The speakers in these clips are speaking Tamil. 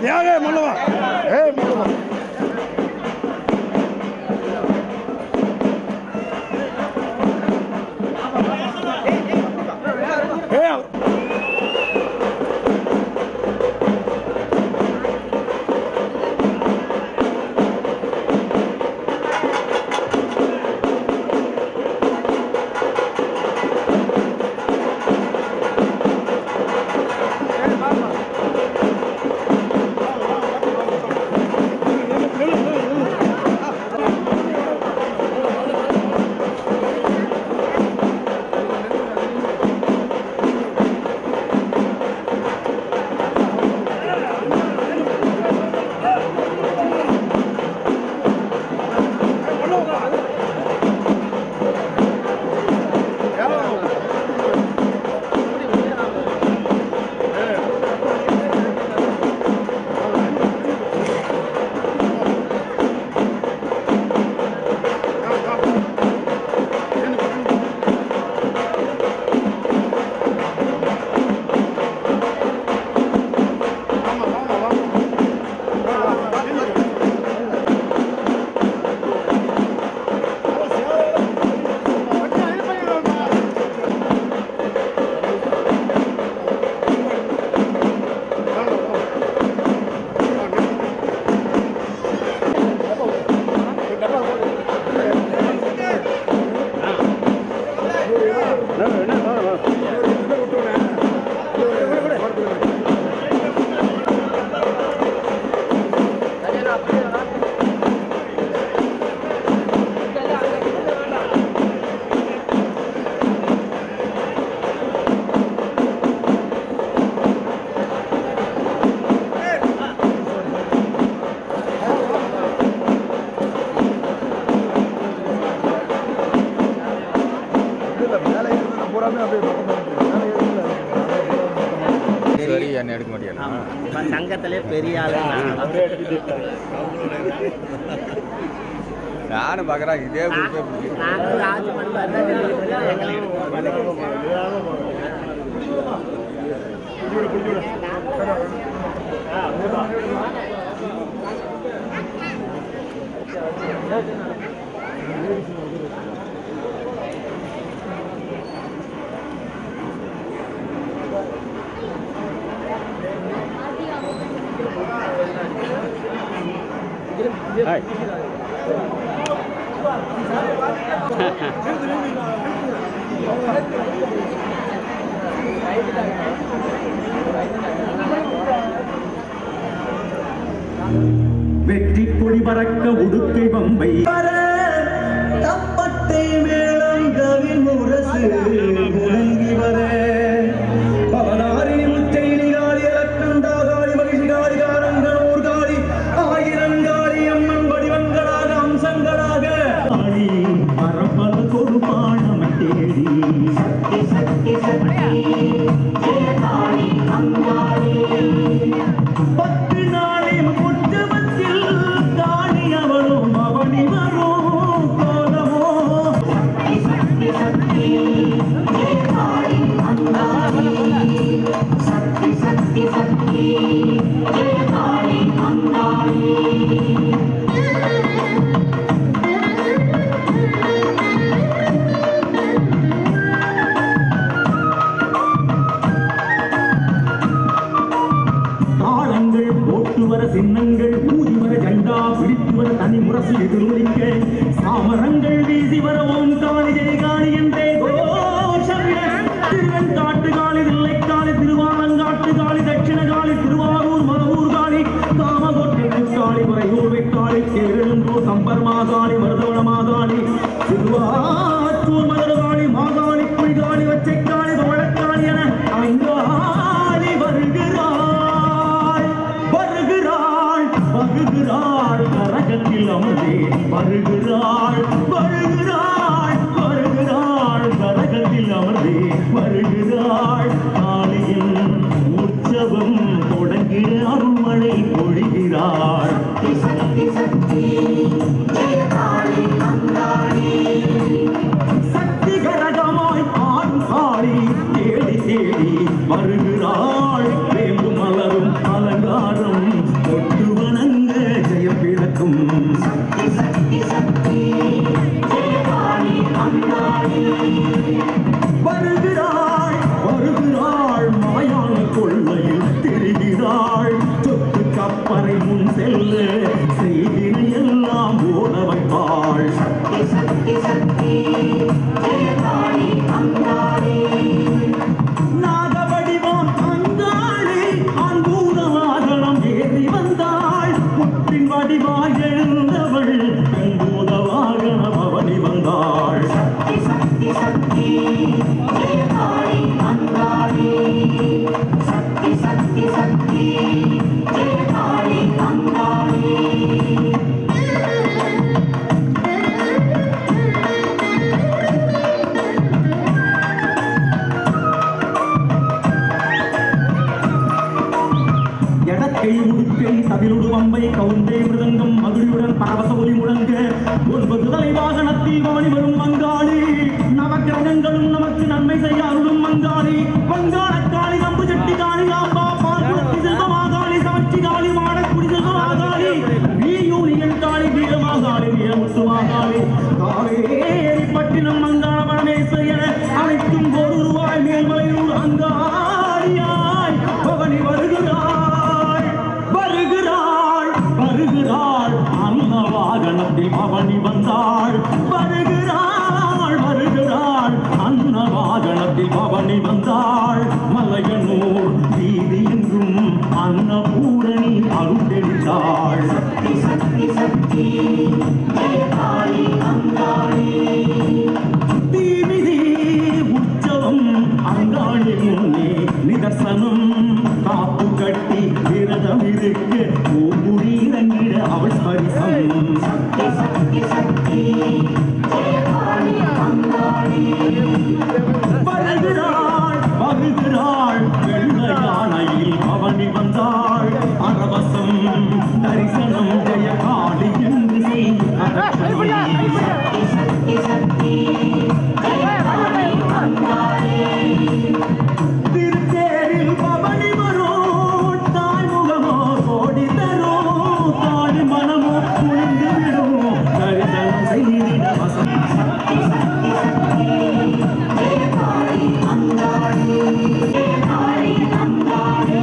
எடுக்க மாட்டியா? சங்கத்திலே பெரிய ஆளு நானும் பார்க்குறேன். இதே Hai. வெற்றி கொடி பறக்க உடுக்கை பம்பை தப்பட்டை மேளம் கவி முரசு முழங்கி வர பவனாரி முச்சை நிகாரி இலக்கண்டாகாரி மகிழ்ச்சிகாரி காரங்கள் ஊர்காரி ஆயிரங்காரி அம்மன் வடிவங்களாக அம்சங்களாக ஆடி பரப்பல கொடுப்பாணம் தேடி சக்தி சக்தி சக்தி ஜெயகாரி அங்காரி பத்து நாளில் முற்றமத்தில் தானி அவளும் அவனி வரும் கோலமோ சக்தி சக்தி சக்தி ஜெயகாரி அங்காரி சக்தி சக்தி சக்தி ஜெயகாரி அங்காரி சின்னங்கள் ஊதி வர ஜண்டா பிடித்து வர தனி முரசு எதிரொலிக்க சாமரங்கள் வீசி வர ஓம் காளி ஜெயகாளி என்றே திருவெண்காட்டு காளி தில்லைக்காளி திருவாலங்காட்டு காளி தட்சிண காளி திருவாரூர் மதவூர் காளி காமகோட்டை காளி வரையூர் வெக்காளி கேரளம்பூர் கம்பர்மா காளி மருதவள மாகாளி திருவாச்சூர் மதுர காளி மாகாளி குழிகாளி வச்சைக்காளி வழக்காளி என ஐந்தாளி வருகிறார் வருகிறாள் கரகத்தில் அமர்ந்தே வருகிறாள் வருகிறாள் வருகிறாள் கரகத்தில் அமர்ந்தே வருகிறாள் காளியின் உற்சவம் தொடங்கிற அருள்மழை பொழிகிறாள் சக்தி கரகமாய் ஆடும் காளி தேடி தேடி வருகிறாள் வேம்பு மலரும் அலங்காரம் செய்தினையெல்லாம் ஓட வைப்பாள். சக்தி சக்தி சக்தி ஜெயகாளி அங்காளி. நாகவடிவாம் அங்காளி அன்பூத வாகனம் ஏறி வந்தாள். முற்றின் வடிவாய் எழுந்தவள் பெண்பூத வாகன பவனி வந்தாள். சக்தி சக்தி சக்தி ஜெயகாளி அங்காளி. சக்தி சக்தி சக்தி ஜெயகாளி அங்காளி. எடக்கை உடுக்கை தவிலுடு வம்பை கவுண்டை மிருதங்கம் மகிழ்வுடன் பரவச ஒலி முழங்க 9 தலை வாகனத்தில் பவனி வரும் மங்காளி. நவக்கிரகங்களும் நமக்கு நன்மை செய்ய அருளும் மங்காளி. வங்காளக்காளி நம்பு செட்டி காளி ஆம்பா பார்க்குளத்தி செல்வமாகாளி சமச்சி காளி மாடக்குடி செல்வமாகாளி யூனியன் காளி வீரமாகாளி வீரமுத்துமாகாளி காவேரி பட்டினம் மங்காள பரமேஸ்வரி என அனைத்தும் ஒரு ரூபாய் மேல்மலையூர் அங்காளியாய் பவனி வருகிறாள் வருகிறாள் வருகிறாள். அந்த வாகனத்தில் பவனி வந்தாள். வருகிறாள் வருகிறாள். அந்த வாகனத்தில் பவனி வந்தாள். மலையனூர் வீதி என்றும் அன்னபூரணி அருள்தெளித்தாள். சக்தி சக்தி சக்தி ஜெயகாளி அங்காளி. தீமிதி உற்சவம் அங்காளி முன்னே நிதர்சனம். காப்பு கட்டி விரதம் இருக்க பூங்குடி இறங்கிட அவள் ஸ்பரிசம். சக்தி சக்தி சக்தி ஜெயகாளி அங்காளி. வருகிறாள் வருகிறாள். வெள்ள யானையில் பவனி வந்தாள். அரவசம் தரிசனம் ஜெயகாளி என்று சக்தி சக்தி சக்தி ஜெயகாளி அங்காளி. திருத்தேரில் பவனி வரும். தாய்முகமோ கோடி தரும். தாடி மனமோ குளிர்ந்து விடும். தரிசனம் செய்திட வசம். சக்தி சக்தி சக்தி ஜெயகாளி அங்காளி. ஜெயகாளி அங்காளி.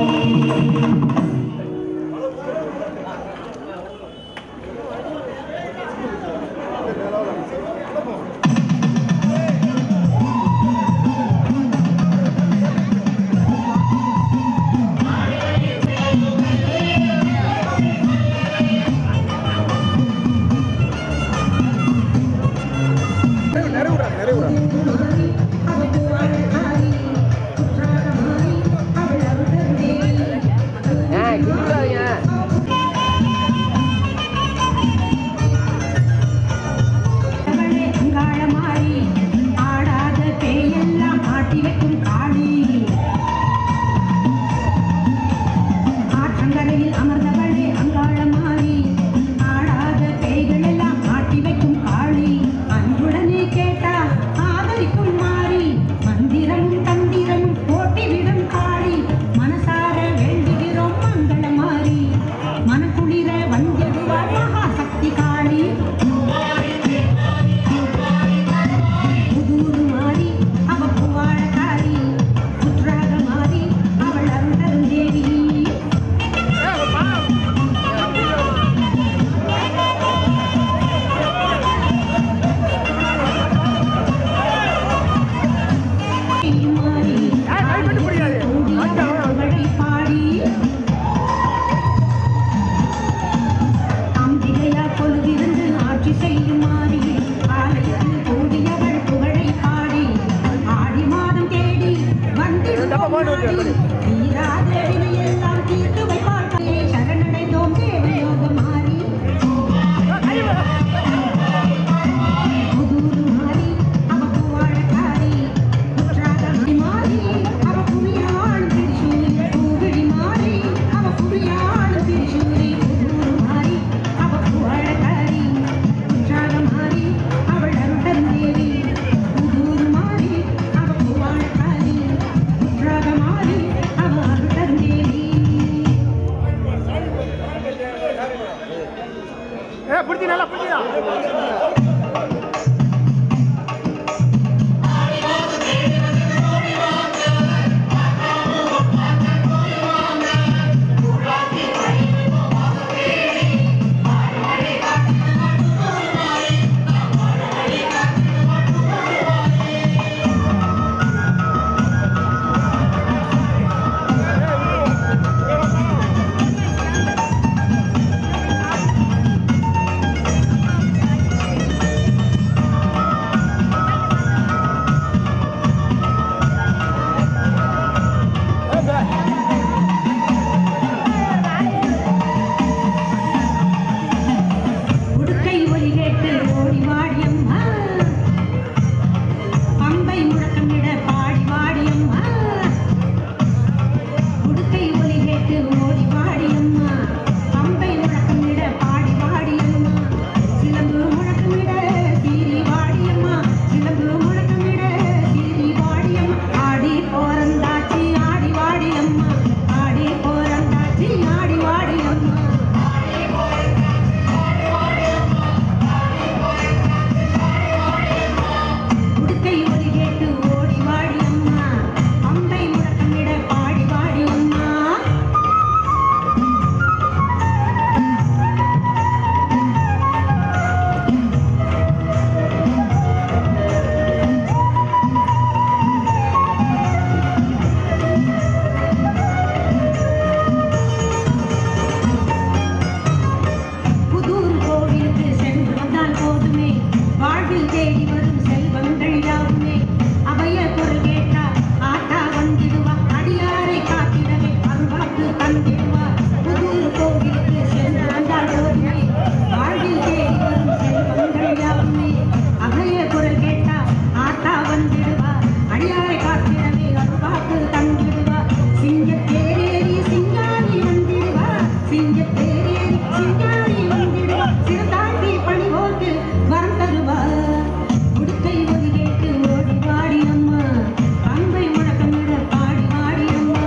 தேடி வரும் செல்வங்கள் யாவுமே அபய குரல் கேட்டா ஆட்டா வந்திடுவா அடியாரை காத்திடவே அருள்வாக்கு தந்திடுவா புதூர் கோவிலுக்கு சென்று வந்தால் போதுமே வாழ்வில் தேடி வரும் செல்வங்கள் யாவுமே அபய குரல் கேட்டா ஆட்டா வந்திடுவா அடியாரை காத்திடவே அருள்வாக்கு தந்திடுவா சிங்கத்தேரேறி சிங்காரி வந்திடுவா சிங்கத்தேரேறி சிங்காரி வந்திடுவா சிறுதாண்டி பணிவோர்க்கு வரம் தருவா உடுக்கை ஒலி கேட்டு ஓடி வாடி அம்மா அன்பை முழக்கமிட பாடி வாடி அம்மா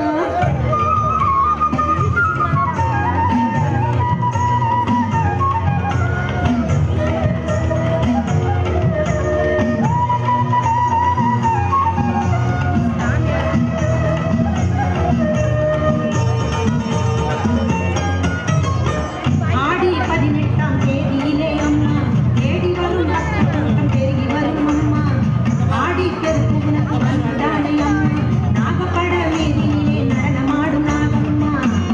ஆடி 18ஆம் தேதியிலே அம்மா தேடி வரும் கூட்டம் பெருகி வரும் அம்மா ஆடி பெருக்கு உனக்கு வந்தானே அம்மா நாகப்பட வீதியிலே நடனமாடும் நாகம்மா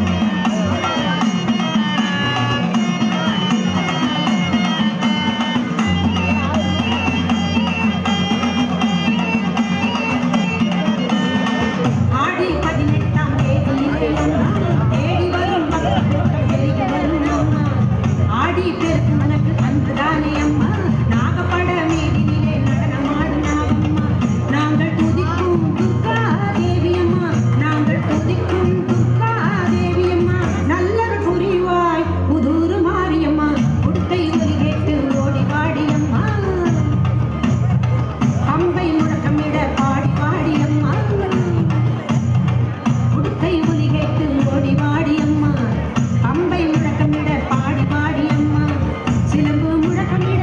ஆடி 18ஆம் தேதியிலே அம்மா தேடி வரும் கூட்டம் பெருகி வரும் அம்மா ஆடி பெருக்கு உனக்கு வந்துதானே அம்மா நாகப்பட வீதியிலே நடனமாடும் நாகம்மா நாங்கள் துதிக்கும் துர்கா தேவி அம்மா நாங்கள் துதிக்கும் துர்கா தேவி அம்மா நல்லர் புரிவாய் புதூர் மாரியம்மா உடுக்கை ஒலி கேட்டு ஓடி வாடி அம்மா பம்பை முழக்கமிட பாடி பாடி அம்மா உடுக்கை ஒலி கேட்டு ஓடி வாடி அம்மா பம்பை முழக்கமிட பாடி பாடி அம்மா சிலம்பு முழக்கமிட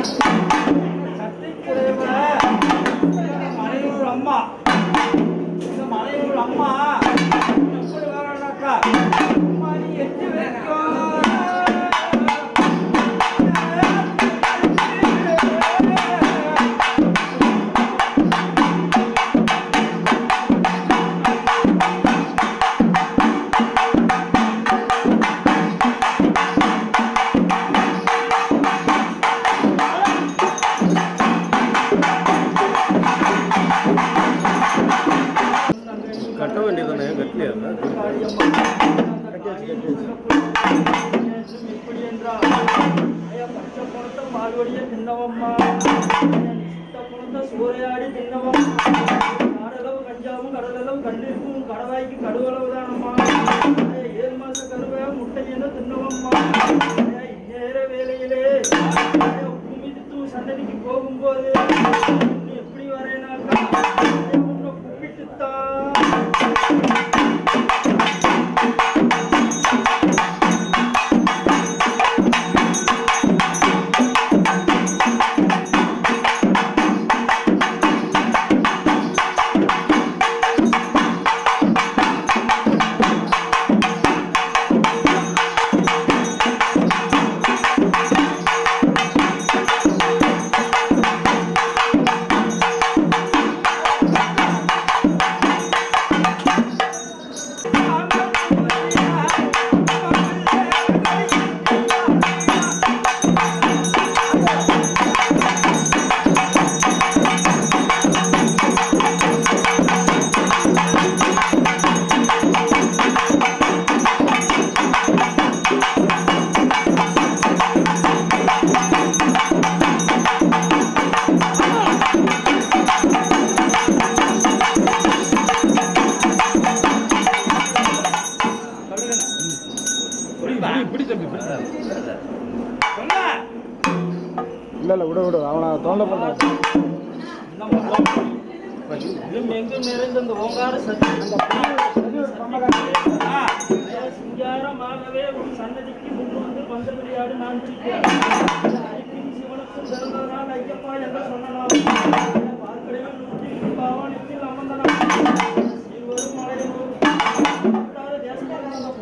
மலையூர் அம்மா இந்த மலையூர் அம்மா எப்படி வரனாக்கா அம்மா நீ எட்டு கட்ட வேண்டியதானே கட்டலையா எப்படி என்றால் பச்சை பணத்தை பால்வடிய தின்னவம்மா பணத்தை சூறையாடி தின்னவம்மா காடளவு கஞ்சாவும் கடலளவு கண்டிருக்கும் கடவாய்க்கு கடுவளவு தானம்மா 7 மாச கருவை முட்டையின தின்னவம்மா இந்நேர வேலையிலே உமிதித்து சன்னதிக்கு போகும்போது எப்படி வரேனாக்கா உன்னை கூப்பிட்டுத்தான் இல்ல விட விட அவனை தோண்ட பண்ண எங்கும் நிறைந்த அந்த ஓங்கார சிங்காரமாகவே உன் சன்னதிக்கு முன் வந்து பந்த விளையாடு நான் பிடிக்கிறேன் சிவனுக்கும் சிறந்ததனால் ஐயப்பா என்று சொன்னனால் பார்க்கடையில் நூற்றில் பாவனத்தில் அமர்ந்தனால் இருவரும் மலையில் தேசமாக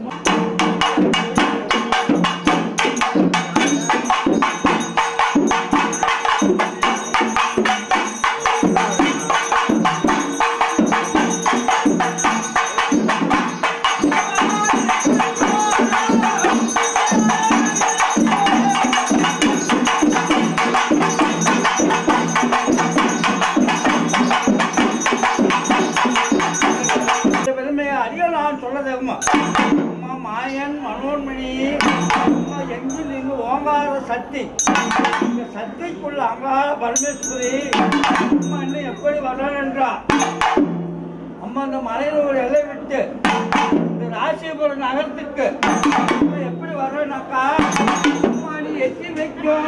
மாயன் மனோன்மணி எங்கில் இங்கு ஓங்கார சக்தி இந்த சக்திக்குள்ள அங்கார பரமேஸ்வரி அம்மா இன்னும் எப்படி வர்றான் என்றா அம்மா இந்த மலையில ஒரு எல்லை விட்டு இந்த ராசிபுரம் நகரத்துக்கு எப்படி வர்றேனாக்கா அம்மா நீ எட்டி வைக்கும்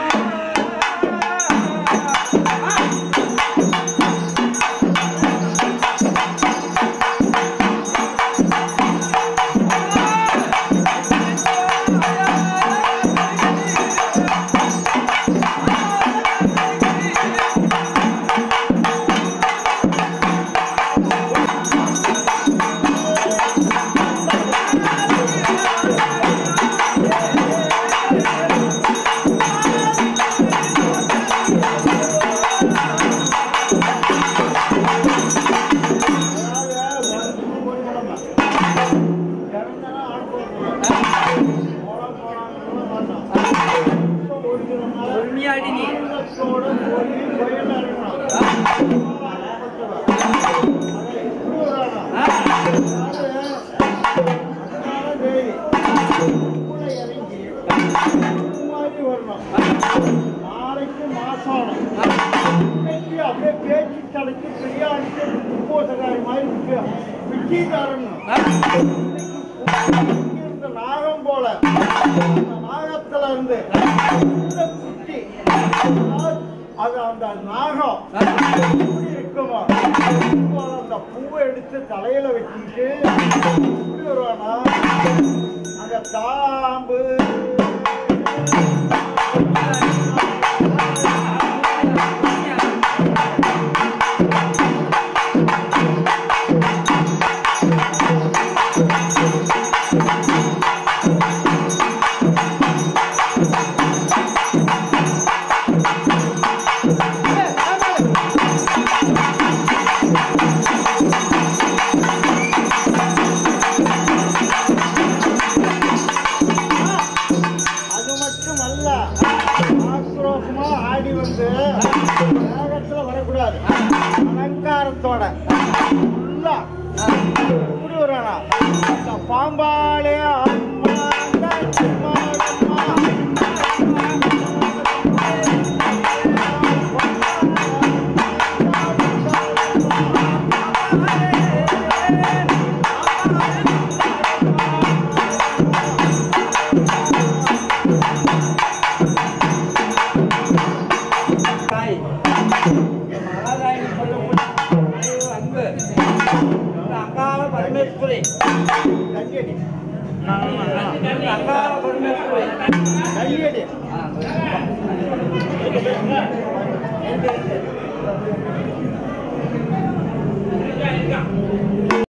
நாளைக்கு மாசம் அப்படியே பேச்சு தலைக்கு பெரியாருக்கு போசகாரி மாதிரி விட்டி தரணும் இருந்த நாகம் போல நாகத்துல இருந்து குட்டி அது அந்த நாகம் இருக்குமா அந்த பூவை எடுத்து தலையில வச்சுட்டு எப்படி வருவானா அந்த தாம்பு நல்ல ஆக்ரோஷமா ஆடி வந்து வேகத்துல வரக்கூடாது. அலங்காரத்தோட ஃபுல்லா இப்படி வரானா இந்த பாம்பாலே அம்மா அம்மா பரமேஸ்வரி கல்யடி அங்காள பரமேஸ்வரி கல்யடி